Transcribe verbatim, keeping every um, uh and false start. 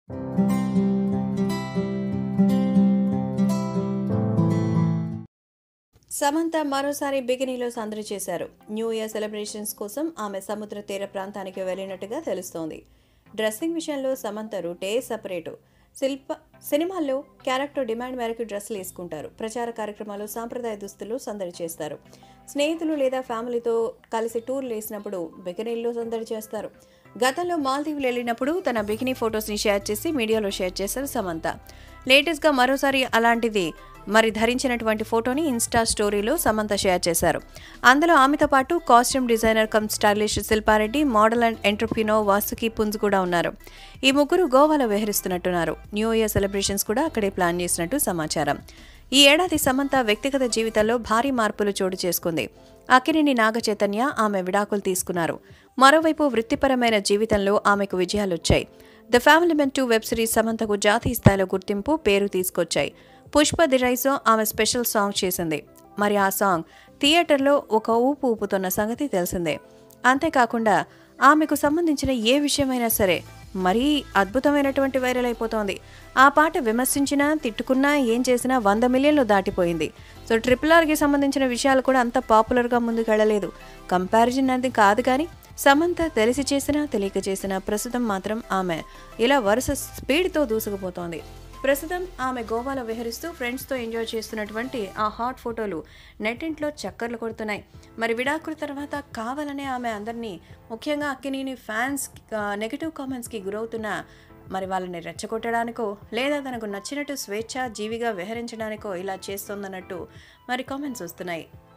సమంత మరోసారి బికినీలో సందడి చేశారు. న్యూ ఇయర్ సెలబ్రేషన్స్ కోసం ఆమె సముద్ర తీర ప్రాంతానికి వెళ్లినట్టుగా తెలుస్తోంది. డ్రెస్సింగ్ విషయంలో సమంత రూటే సపరేటు. శిల్ప సినిమాల్లో క్యారెక్టర్ డిమాండ్ మేరకు డ్రెస్సులు వేసుకుంటారు. ప్రచార కార్యక్రమాలు సాంప్రదాయ దుస్తులు సందడి చేస్తారు. స్నేహితులు లేదా ఫ్యామిలీతో కలిసి టూర్లు వేసినప్పుడు బికినీల్లో సందడి చేస్తారు. గతంలో మాల్దీవులు వెళ్ళినప్పుడు తన బికినీ ఫొటోస్ని షేర్ చేసి మీడియాలో షేర్ చేశారు సమంత. లేటెస్ట్గా మరోసారి అలాంటిది మరి ధరించినటువంటి ఫోటోని ఇన్స్టా స్టోరీలో సమంత షేర్ చేశారు. అందులో ఆమెతో పాటు costume designer cum stylish Shilpa Reddy, model and entrepreneur Vasuki Punj కూడా ఉన్నారు. ఈ ముగ్గురు గోవాలో విహరిస్తున్నట్టున్నారు. న్యూ ఇయర్ సెలబ్రేషన్స్ కూడా అక్కడే ప్లాన్ చేసినట్టు సమాచారం. ఈ ఏడాది సమంత వ్యక్తిగత జీవితంలో భారీ మార్పులు చోటు చేసుకుంది. అక్కినేని నాగ చైతన్య ఆమె విడాకులు తీసుకున్నారు. మరోవైపు వృత్తిపరమైన జీవితంలో ఆమెకు విజయాలొచ్చాయి. The family man two web series సమంతకు జాతీయ స్థాయిలో గుర్తింపు, పేరు తీసుకొచ్చాయి. పుష్ప ది రైస్లో ఆమె స్పెషల్ సాంగ్ చేసింది. మరి ఆ సాంగ్ థియేటర్లో ఒక ఊపు ఊపుతున్న సంగతి తెలిసిందే. అంతేకాకుండా ఆమెకు సంబంధించిన ఏ విషయమైనా సరే మరీ అద్భుతమైనటువంటి వైరల్ అయిపోతోంది. ఆ పాట విమర్శించినా, తిట్టుకున్నా, ఏం చేసినా వంద మిలియన్లు దాటిపోయింది. సో ట్రిపుల్ ఆర్కి సంబంధించిన విషయాలు కూడా అంత పాపులర్గా ముందుకెళ్లలేదు. కంపారిజన్ అనేది కాదు కానీ సమంత తెలిసి చేసినా తెలియక చేసినా ప్రస్తుతం మాత్రం ఆమె ఇలా వరుస స్పీడ్తో దూసుకుపోతోంది. ప్రస్తుతం ఆమె గోవాలో విహరిస్తూ ఫ్రెండ్స్తో ఎంజాయ్ చేస్తున్నటువంటి ఆ హాట్ ఫోటోలు నెట్టింట్లో చక్కర్లు కొడుతున్నాయి. మరి విడాకుల తర్వాత కావాలనే ఆమె అందరినీ, ముఖ్యంగా అక్కినేని ఫ్యాన్స్ నెగిటివ్ కామెంట్స్కి గురవుతున్న మరి వాళ్ళని రెచ్చగొట్టడానికో లేదా తనకు నచ్చినట్టు స్వేచ్ఛ జీవిగా విహరించడానికో ఇలా చేస్తోందన్నట్టు మరి కామెంట్స్ వస్తున్నాయి.